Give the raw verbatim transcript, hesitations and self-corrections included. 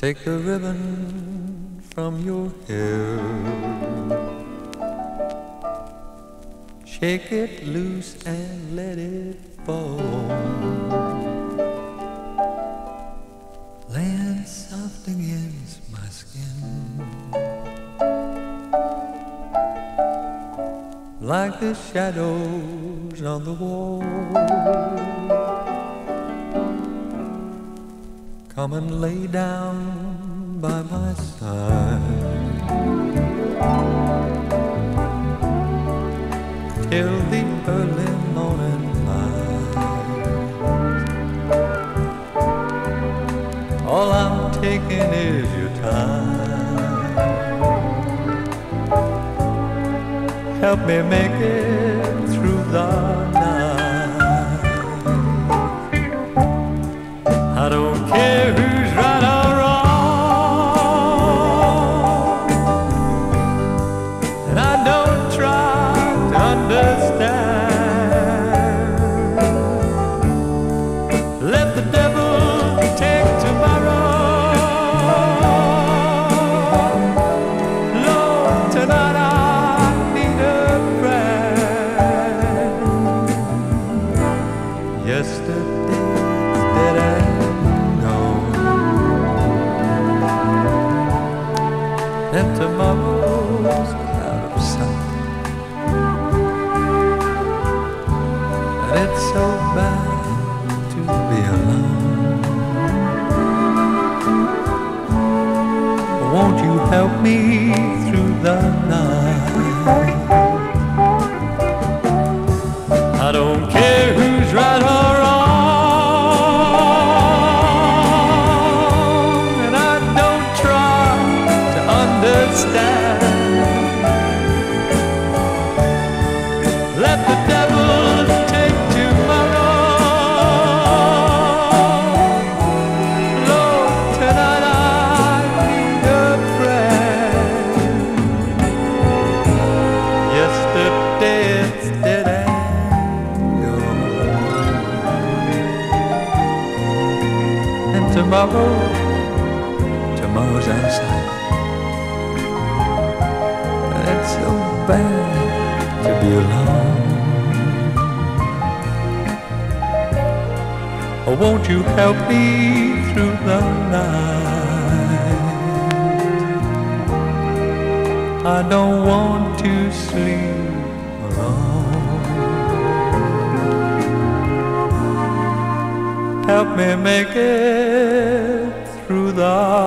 Take the ribbon from your hair, shake it loose and let it fall, laying soft against my skin, like the shadows on the wall. Come and lay down by my side till the early morning light. All I'm taking is your time. Help me make it through the night. I don't care who's right or wrong, and I don't try to understand. Let the devil take tomorrow. Lord, tonight I need a friend. Yesterday's dead and gone, and tomorrow's out of sight. And it's so bad to be alone. Won't you help me through the night? I don't care who's right or wrong, and I don't try to understand. Let the devil take tomorrow. Lord, tonight I need a friend. Yesterday it's dead and tomorrow, tomorrow's out of sight. It's so bad to be alone. Oh, won't you help me through the night? I don't want to sleep alone. Help me make it through the